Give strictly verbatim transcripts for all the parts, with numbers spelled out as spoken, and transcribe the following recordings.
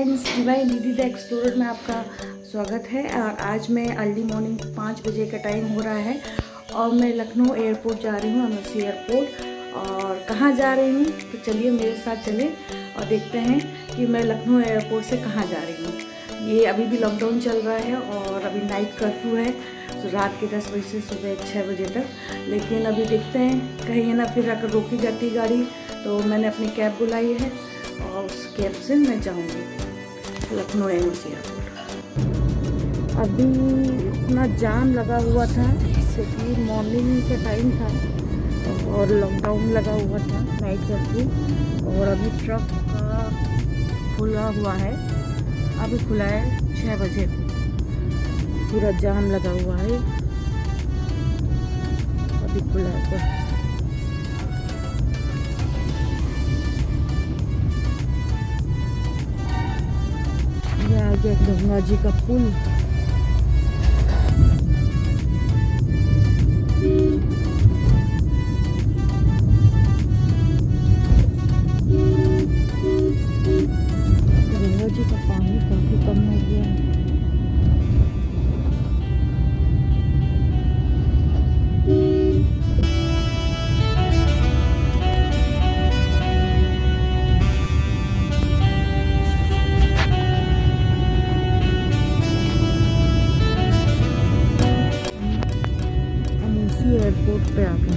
Friends, divine दीदी the explorer में आपका स्वागत है। और आज मैं अर्ली मॉर्निंग पाँच बजे का टाइम हो रहा है और मैं लखनऊ एयरपोर्ट जा रही हूँ, एमएससी एयरपोर्ट। और कहाँ जा रही हूँ तो चलिए मेरे साथ चलें और देखते हैं कि मैं लखनऊ एयरपोर्ट से कहाँ जा रही हूँ। ये अभी भी लॉकडाउन चल रहा है और अभी नाइट कर्फ्यू है, तो रात के दस बजे से सुबह छः बजे तक। लेकिन अभी देखते हैं, कहीं ना फिर अगर रोकी जाती गाड़ी तो मैंने अपनी कैब बुलाई है और उस कैब से मैं जाऊंगी लखनऊ एमएससी एयरपोर्ट। अभी इतना जाम लगा हुआ था क्योंकि मॉर्निंग का टाइम था और लॉकडाउन लगा हुआ था, नाइट कर्फ्यू। और अभी ट्रक का खुला हुआ है, अभी खुला है छः बजे, पूरा जाम लगा हुआ है, अभी खुला है। तो ये आ गया गंगा जी का पुल। गंगा जी का पानी काफी कम हो गया है। एयरपोर्ट पे आ गए।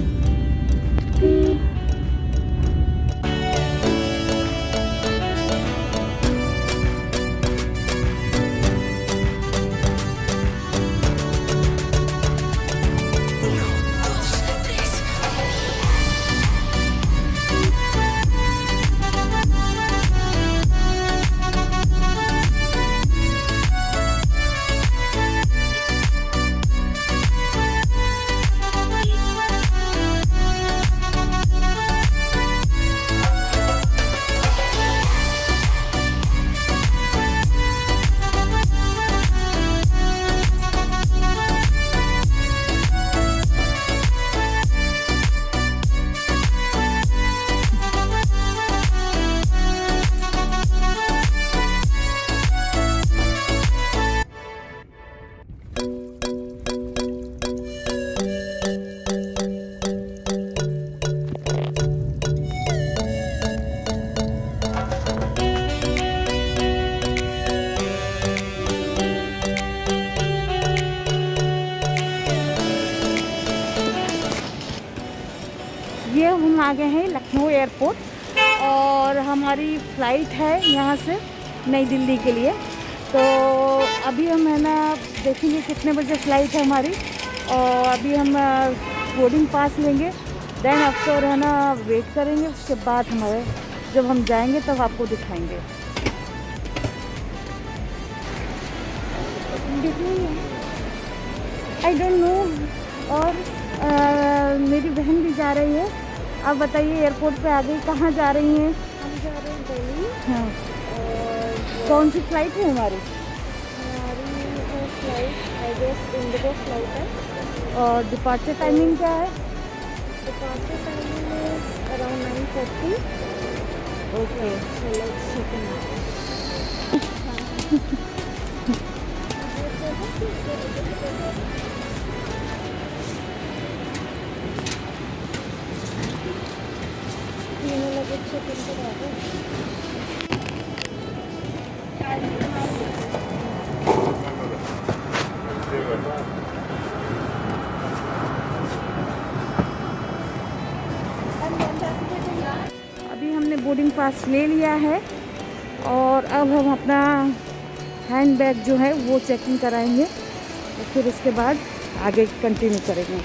ये हम आ गए हैं लखनऊ एयरपोर्ट और हमारी फ़्लाइट है यहाँ से नई दिल्ली के लिए। तो अभी हम है ना देखेंगे कितने बजे फ़्लाइट है हमारी, और अभी हम बोर्डिंग पास लेंगे, देन आफ्टर है ना वेट करेंगे। उसके बाद हमारे जब हम जाएंगे तब आपको दिखाएंगे। I don't know. और आ, मेरी बहन भी जा रही है। आप बताइए एयरपोर्ट पे आ गई, कहाँ जा रही हैं? हम जा रहे हैं दिल्ली। हाँ। और कौन सी फ्लाइट है हमारी? हमारी flight I guess IndiGo flight है। और डिपार्चर टाइमिंग क्या है? Departure timing is around nine thirty. Okay, so let's check in now. तीनों लगे चेक इन करा दो। अभी हमने बोर्डिंग पास ले लिया है और अब हम अपना हैंड बैग जो है वो चेकिंग कराएंगे और फिर उसके बाद आगे कंटिन्यू करेंगे।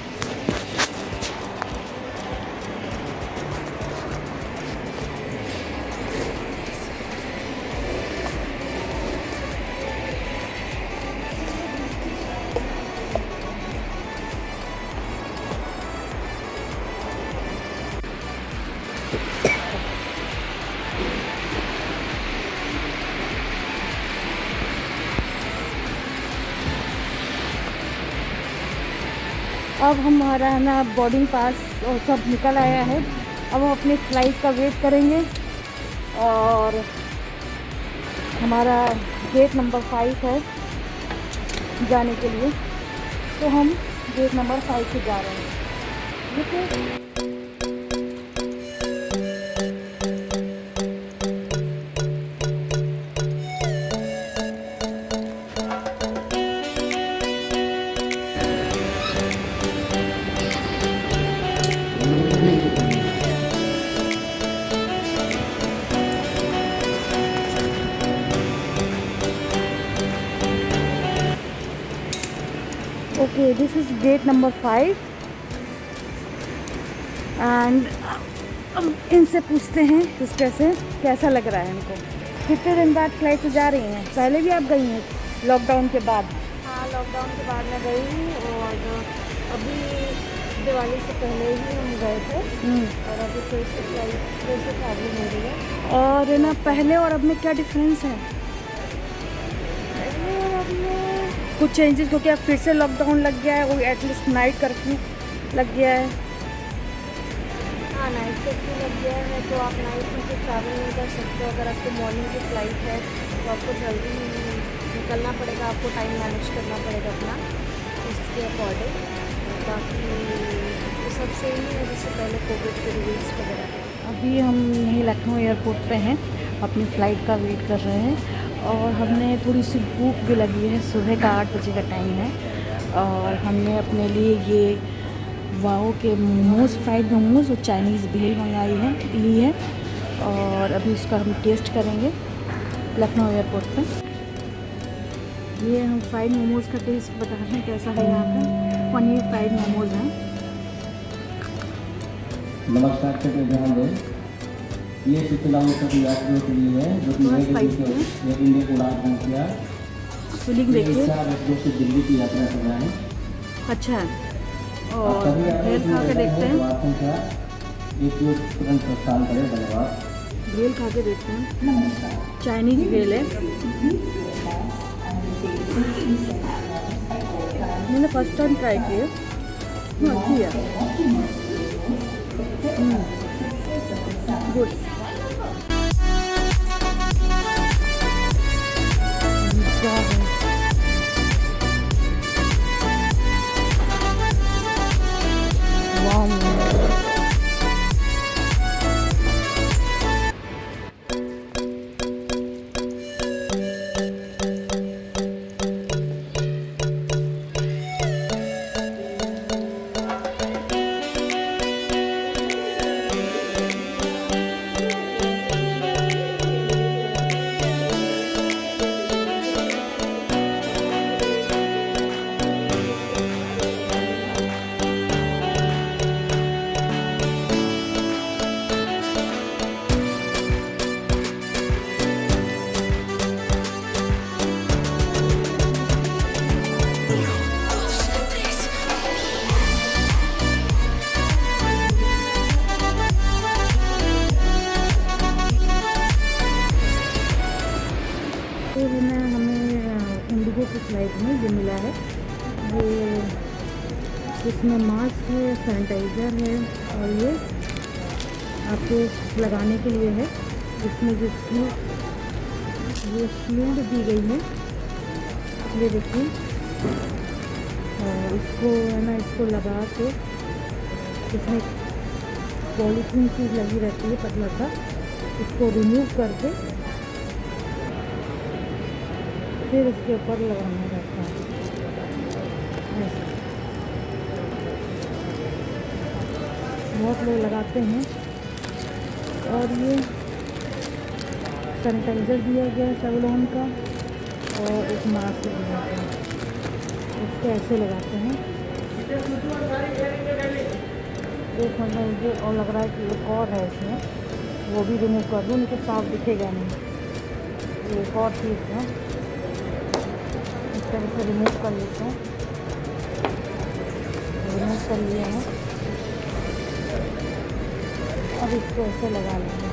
अब हमारा है ना बोर्डिंग पास और सब निकल आया है। अब हम अपनी फ़्लाइट का वेट करेंगे और हमारा गेट नंबर फाइव है जाने के लिए, तो हम गेट नंबर फाइव से जा रहे हैं। ठीक है, okay this is gate number five and अब इनसे पूछते हैं किस कैसे कैसा लग रहा है इनको। कितने दिन बाद फ्लाइट से जा रही हैं? पहले भी आप गई हैं लॉकडाउन के बाद? हाँ, लॉकडाउन के बाद मैं गई हूँ और अभी दिवाली से पहले ही हम गए थे और अभी फिर से फ्लाइट फिर से ट्रैवलिंग हो रही है। और ना पहले और अब में क्या डिफरेंस है? पहले और अब में कुछ चेंजेस, क्योंकि अब फिर से लॉकडाउन लग गया है, वो एटलीस्ट नाइट कर्फ्यू लग गया है। हाँ, नाइट कर्फ्यू लग गया है तो आप नाइट में तो ट्रैवल नहीं कर सकते। अगर आपको मॉर्निंग की फ़्लाइट है तो आपको जल्दी निकलना पड़ेगा, आपको टाइम मैनेज करना पड़ेगा अपना उसके अकॉर्डिंग। बाकी तो सब सेम ही है जैसे पहले कोविड के रूल्स वगैरह। अभी हम यहीं लखनऊ एयरपोर्ट पे हैं, अपनी फ़्लाइट का वेट कर रहे हैं और हमने थोड़ी सी भूख भी लगी है। सुबह का आठ बजे का टाइम है और हमने अपने लिए ये वाओ के मोमोज़, फ्राइड मोमोज़ और चाइनीज़ भेल मंगाई है ली है और अभी उसका हम टेस्ट करेंगे लखनऊ एयरपोर्ट पे। ये हम फ्राइड मोमोज़ का टेस्ट बता रहे हैं कैसा है। यहाँ पे पनीर फ्राइड मोमोज़ हैं। नमस्कार, से ध्यान दें, ये सिलसिला उन सभी यात्रियों के लिए है जो कि नई दिल्ली से एयर इंडिया को उड़ान भर किया। फीलिंग देखिए, से दिल्ली की यात्रा कर रहे हैं। अच्छा है। और भेल खा के देखते हैं, तुरंत प्रस्थान करें। धन्यवाद। भेल खा के देखते हैं। चाइनीज़ भेल है, मैंने फर्स्ट टाइम ट्राई किया, अच्छी है, गुड। की फ्लाइट में ये मिला है। ये इसमें मास्क है, सैनिटाइज़र है और ये आपको लगाने के लिए है। इसमें जो ये शील्ड दी गई है, ये देखिए, और इसको है ना, इसको लगा के इसमें पॉलीथीन चीज़ लगी रहती है पतला सा, इसको रिमूव करके फिर इसके ऊपर लगाना रहता है ऐसे। बहुत लोग लगाते हैं। और ये सैनिटाइज़र दिया गया है सेवलॉन का और एक मास्क दिया गया है, इसको ऐसे लगाते हैं। एक मतलब मुझे और लग रहा है कि एक और है इसमें, वो भी रिमूव कर दूँ, उनको साफ दिखेगा नहीं। ये एक और चीज़ है, इस तरह से रिमूव कर लेते हैं। रिमूव कर लिया है, अब इसको ऐसे लगा लेंगे।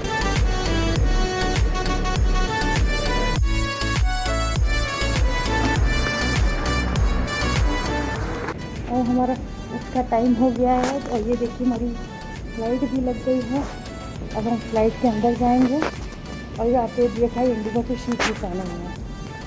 और हमारा उसका टाइम हो गया है और ये देखिए हमारी फ्लाइट भी लग गई है। अब हम फ्लाइट के अंदर जाएंगे और ये आपको देखा है इंडिगो की शीट भी पहने हुए हैं।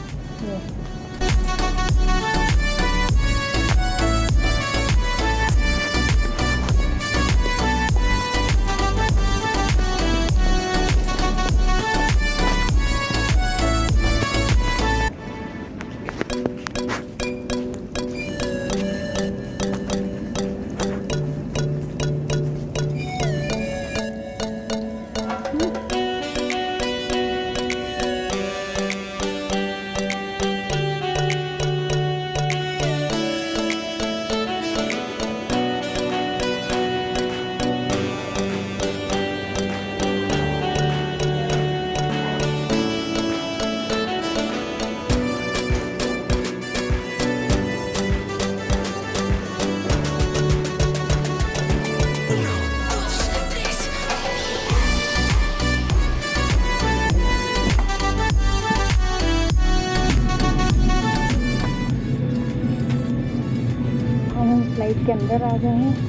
फ्लाइट के अंदर आ गए हैं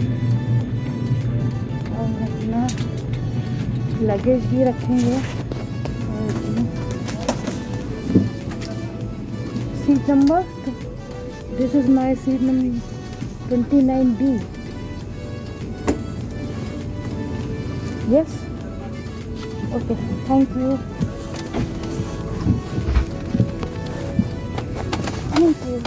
और अपना लगेज भी रखेंगे। Seat number, this is my seat number twenty nine D. Yes, okay, thank you, thank you.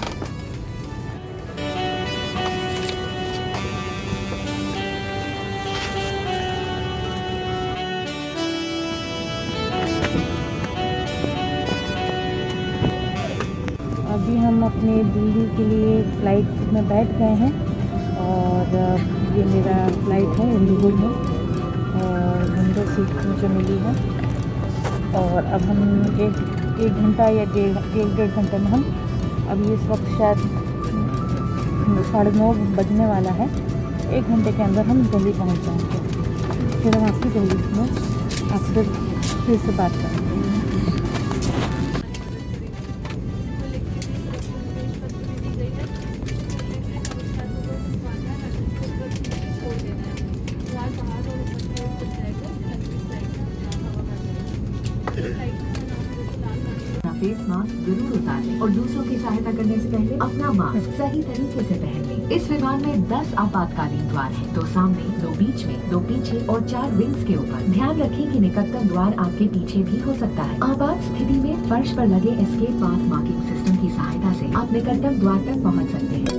अभी हम अपने दिल्ली के लिए फ़्लाइट में बैठ गए हैं और ये मेरा फ़्लाइट है इंडिगो में और विंडो सीट मुझे मिली है। और अब हम एक एक घंटा या डेढ़ एक डेढ़ घंटे में हम अभी इस वक्त शायद साढ़े नौ बजने वाला है, एक घंटे के अंदर हम दिल्ली पहुंच जाएंगे। फिर हम आपकी दिल्ली में आपसे फिर से बात करेंगे। फेस मास्क जरूर उतारें और दूसरों की सहायता करने से पहले अपना मास्क सही तरीके से पहन लें। इस विमान में दस आपातकालीन द्वार हैं, दो सामने, दो बीच में, दो पीछे और चार विंग्स के ऊपर। ध्यान रखें कि निकटतम द्वार आपके पीछे भी हो सकता है। आपात स्थिति में फर्श पर लगे एस्केप पाथ मार्किंग सिस्टम की सहायता से आप निकटतम द्वार तक पहुँच सकते हैं।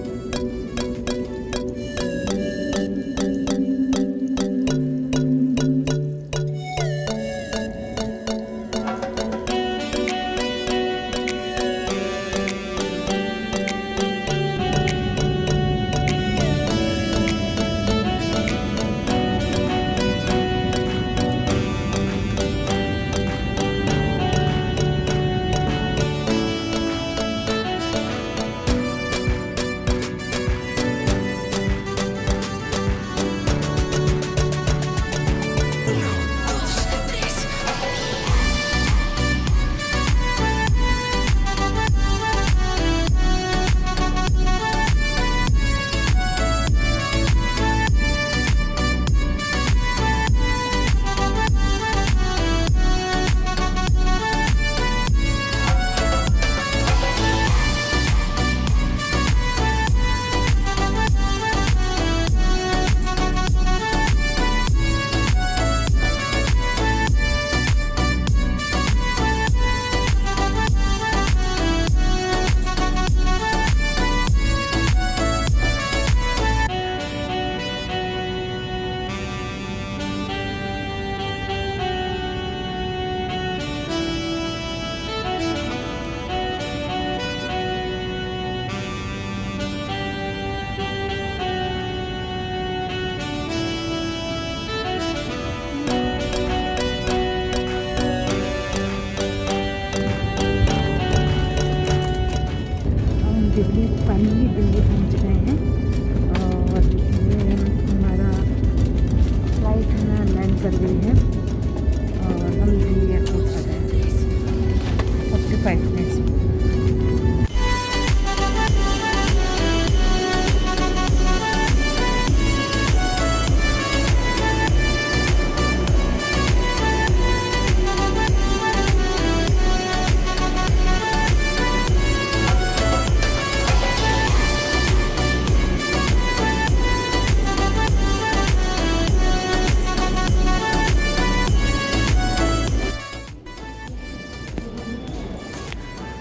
दिल्ली फाइनली दिल्ली पहुंच गए हैं और ये हमारा फ्लाइट है लैंड कर गई है और हम दिल्ली एयरपोर्ट आ गए हैं फोर्टी फाइव मिनट्स में।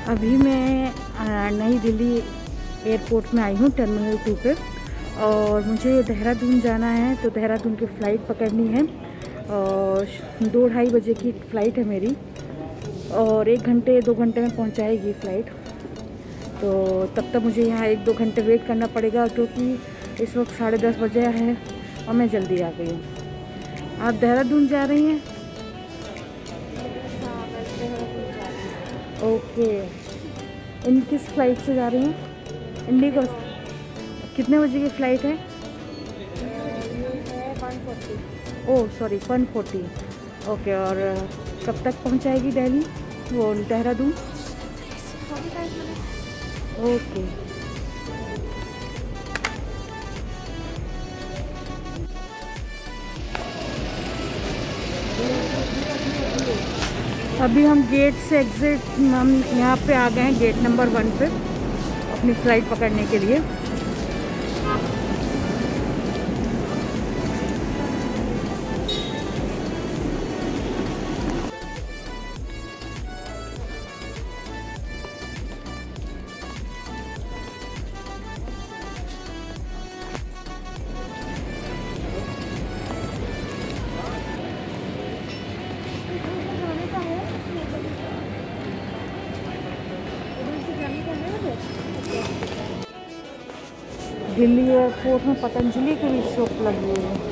अभी मैं नई दिल्ली एयरपोर्ट में आई हूँ, टर्मिनल टू पे, और मुझे देहरादून जाना है। तो देहरादून की फ़्लाइट पकड़नी है और दो ढाई बजे की फ़्लाइट है मेरी, और एक घंटे दो घंटे में पहुँचाएगी फ़्लाइट। तो तब तक मुझे यहाँ एक दो घंटे वेट करना पड़ेगा, क्योंकि इस वक्त साढ़े दस बजे है और मैं जल्दी आ गई हूँ। आप देहरादून जा रही हैं? हाँ, मैं देहरादून जा रही हूँ। ओके। इन किस फ्लाइट से जा रही हैं? इंडिगो। कितने बजे की फ़्लाइट है? ये है one forty. Oh sorry, one forty. Okay. और कब तक पहुंचाएगी दिल्ली, वो Dehradun? Forty five minute. Okay. अभी हम गेट से एग्ज़िट, हम यहाँ पे आ गए हैं गेट नंबर वन पे अपनी फ़्लाइट पकड़ने के लिए। दिल्ली एयरपोर्ट में पतंजलि की भी शॉप लगी हुई है।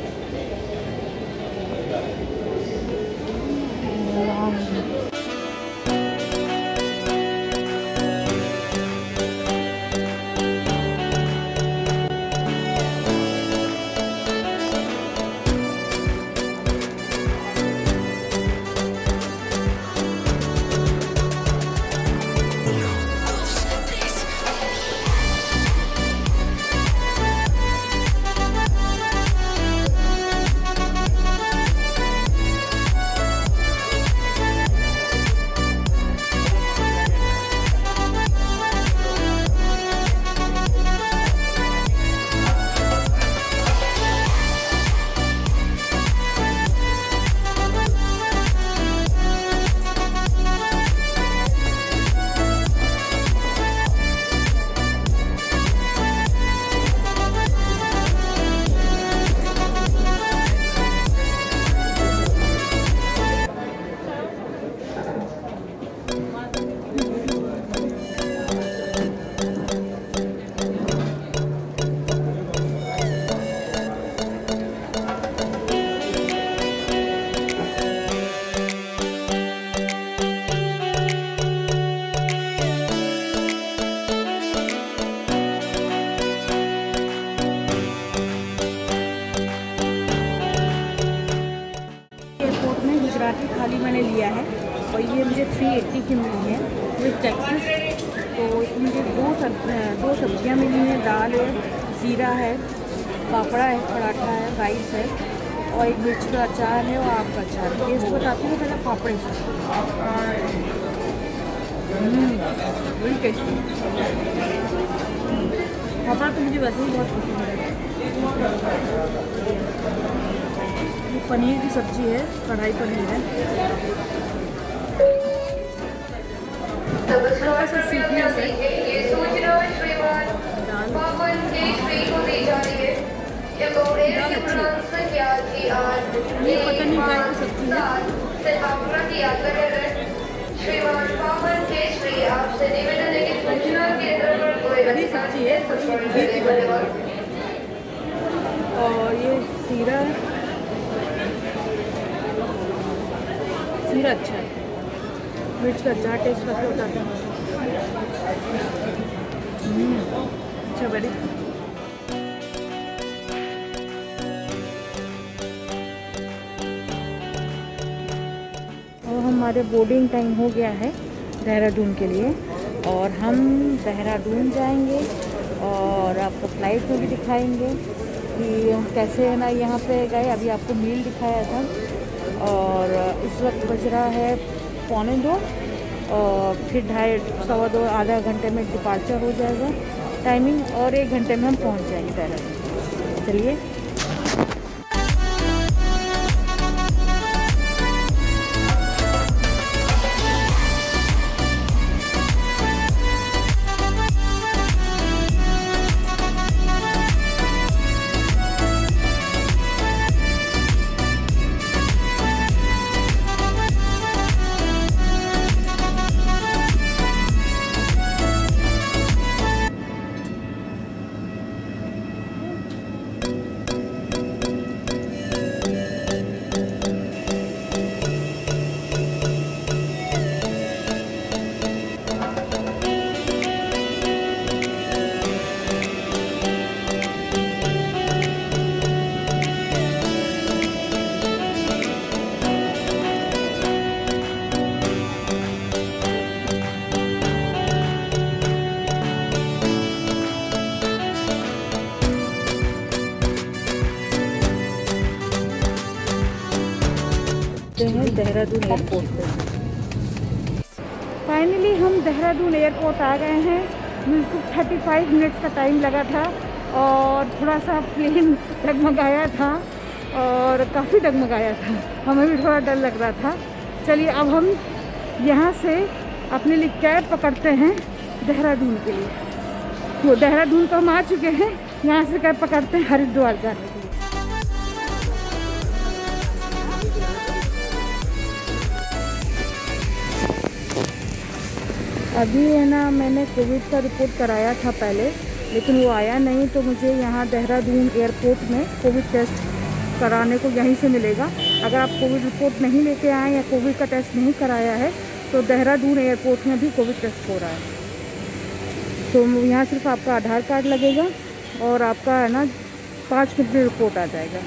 गुजराती थाली मैंने लिया है और ये मुझे थ्री एट्टी की मिली है विद टैक्सेस। तो इसमें मुझे दो सब दो सब्जियां मिली हैं, दाल है, ज़ीरा है, पापड़ा है, पराठा है, राइस है और एक मिर्च का अचार है और आम का अचार। टेस्ट बताती हूँ पहले पापड़े से। बड़ी टेस्टी पापड़ा तो मुझे वैसे ही बहुत पसंद है। पनीर की सब्जी है, कढ़ाई पनीर है। हल्का सा स्वीटनेस है। ये पता नहीं गाय की सब्जी है, हरी सब्जी है, घी की बनी है। और ये सीरा है, सीरा अच्छा है। मिर्च का अचार टेस्ट करके बताते हैं। अच्छा बड़ी। और हमारे बोर्डिंग टाइम हो गया है देहरादून के लिए और हम देहरादून जाएंगे और आपको फ्लाइट में भी दिखाएंगे कि हम कैसे है ना यहाँ पे गए। अभी आपको मील दिखाया था और इस वक्त बज रहा है पौने दो और फिर ढाई सवा दो आधा घंटे में डिपार्चर हो जाएगा टाइमिंग और एक घंटे में हम पहुँच जाएंगे देहरादून। चलिए। देहरादून एयरपोर्ट पे। फाइनली हम देहरादून एयरपोर्ट आ गए हैं। बिल्कुल पैंतीस मिनट्स का टाइम लगा था और थोड़ा सा प्लेन डगमगाया था और काफ़ी डगमगाया था, हमें भी थोड़ा डर लग रहा था। चलिए अब हम यहाँ से अपने लिए कैब पकड़ते हैं देहरादून के लिए। तो देहरादून तो हम आ चुके हैं, यहाँ से कैब पकड़ते हैं हरिद्वार जाने के लिए। अभी है ना, मैंने कोविड का रिपोर्ट कराया था पहले, लेकिन वो आया नहीं, तो मुझे यहाँ देहरादून एयरपोर्ट में कोविड टेस्ट कराने को यहीं से मिलेगा। अगर आप कोविड रिपोर्ट नहीं लेके आए या कोविड का टेस्ट नहीं कराया है तो देहरादून एयरपोर्ट में भी कोविड टेस्ट हो रहा है। तो यहाँ सिर्फ आपका आधार कार्ड लगेगा और आपका है ना पाँच मिनट में रिपोर्ट आ जाएगा।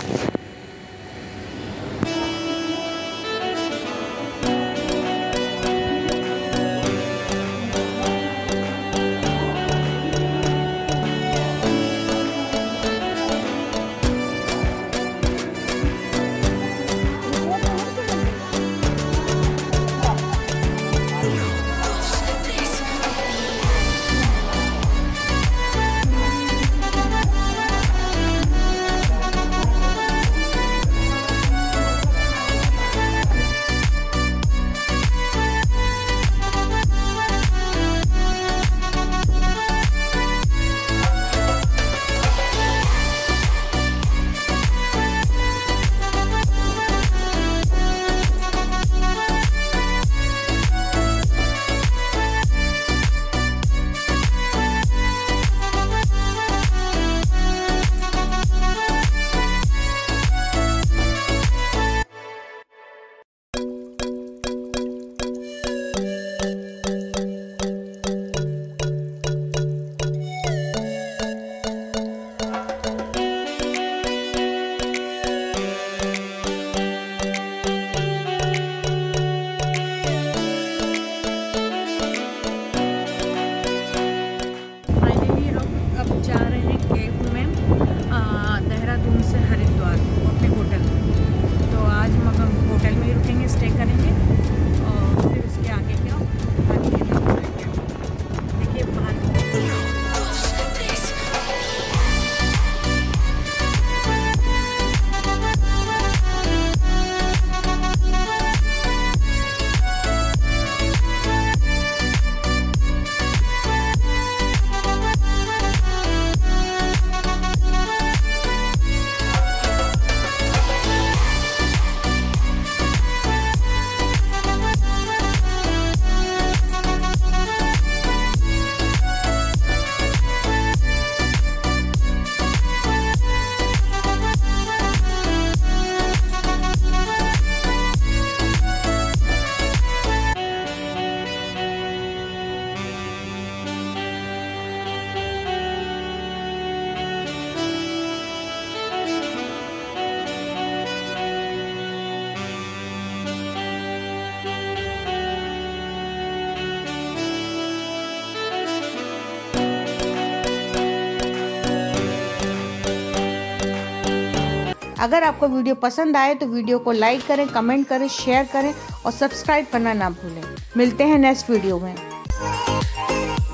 अगर आपको वीडियो पसंद आए तो वीडियो को लाइक करें, कमेंट करें, शेयर करें और सब्सक्राइब करना ना भूलें। मिलते हैं नेक्स्ट वीडियो में।